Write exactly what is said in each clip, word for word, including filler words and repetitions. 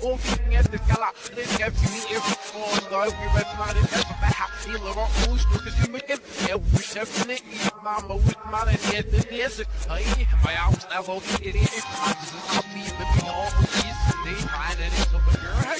ouvindo esse cala, ele quer vir eu for, nós we recognize it as a back, he love our moves, look at you make it, yeah, we definitely, mama, with my and yet the desert, hey, my house level, it is, I'll be the be all these, they find it is over your head.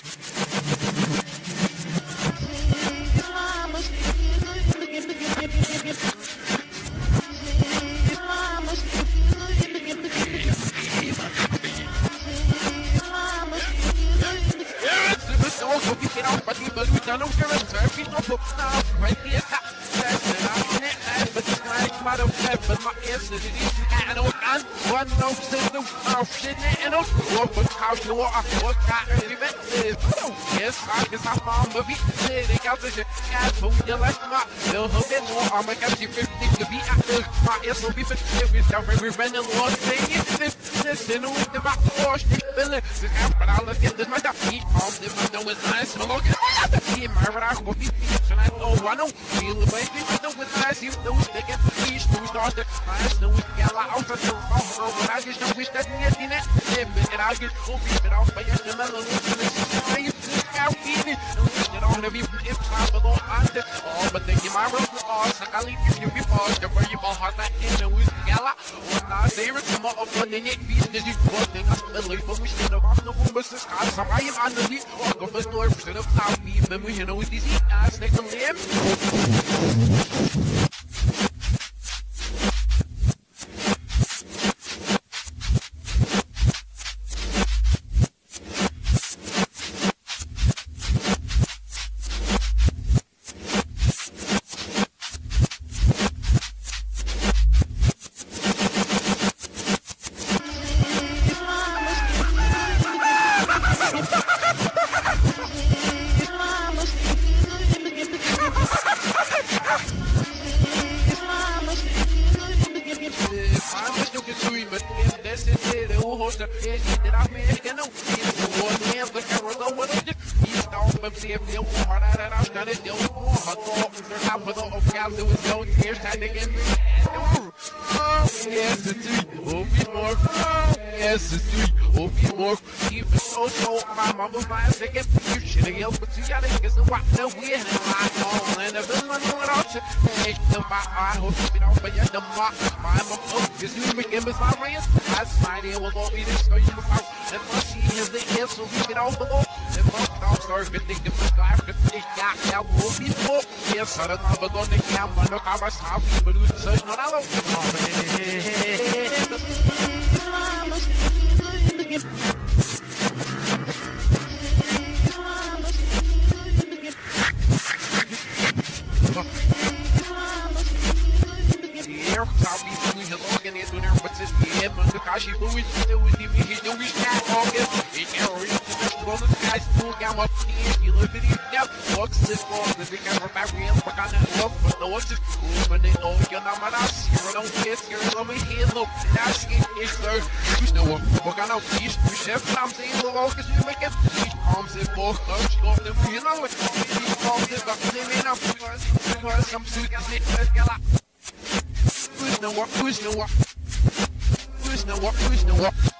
Get out, but you don't care if you don't put now right here. But it's like my own head, but my answer is I don't want one no system of shit and no what how you are what kind of event is. Yes, I guess I'm on the beat. They got the shit. Yeah, so you like my little bit more. I'm a catchy fifty to be active. My ass will be fit. We start every random one thing. This, this, and with the back wash, this feeling. This but I'll get this my stuff. Eat all the window is nice. No longer. See my rock will be and I know I don't feel the way we know with nice. You know, they get the fish to start the nice. No, we got a lot of oh, but I just don't wish that you get in it. And I get cool, but I'll pay the melon. I used to out eating. You don't have even if I'm a little under. Oh, but then you might run the boss. I leave you before the way you bought that in the with gala. When I say it's more of a minute, business is one thing. I believe we should have on the woman. I am on the lead. Walk of a store, should have found me. Then we know with these eyes next to him. I don't know, but don't think I'm going to have a stop, but it's such not a Who's no what? Who's no what? Who's no what? Who's no what?